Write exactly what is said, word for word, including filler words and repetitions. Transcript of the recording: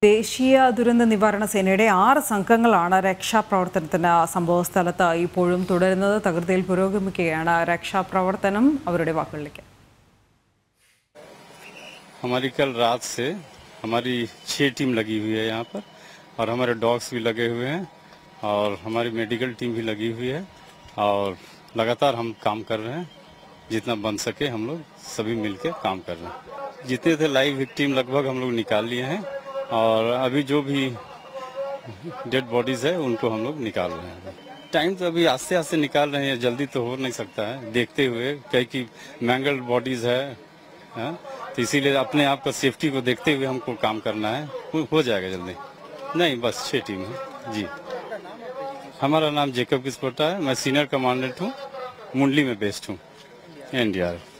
ദേശീയ ദുരന്ത നിവാരണ സേനയുടെ ആറ് സംഘങ്ങളാണ് രക്ഷാപ്രവർത്തനത്തിന് സംഭവസ്ഥലത്ത് ഇപ്പോഴും തുടരുന്നത്. തകൃതിയിൽ പുരോഗമിക്കുകയാണ് രക്ഷാപ്രവർത്തനം. അവരുടെ വാക്കുകളിലേക്ക്. हमारी कल रात से हमारी छह टीम लगी हुई है यहाँ पर और हमारे डॉग्स भी लगे हुए हैं और हमारी मेडिकल टीम भी लगी हुई है और लगातार हम काम कर रहे हैं. जितना बन सके हम लोग सभी मिलकर काम कर रहे हैं. जितने थे लाइव विक्टिम लगभग हम लोग निकाल लिए हैं और अभी जो भी डेड बॉडीज है उनको हम लोग निकाल रहे हैं. टाइम तो अभी आस्ते आस्ते निकाल रहे हैं, जल्दी तो हो नहीं सकता है. देखते हुए कई की मैंगल्ड बॉडीज है, है? तो इसीलिए अपने आप का सेफ्टी को देखते हुए हमको काम करना है. हो जाएगा जल्दी. नहीं, बस छह टीम है जी. हमारा नाम जेकब किस्पोटा है. मैं सीनियर कमांडेंट हूँ, मुंडली में बेस्ड हूँ, एन डी आर एफ.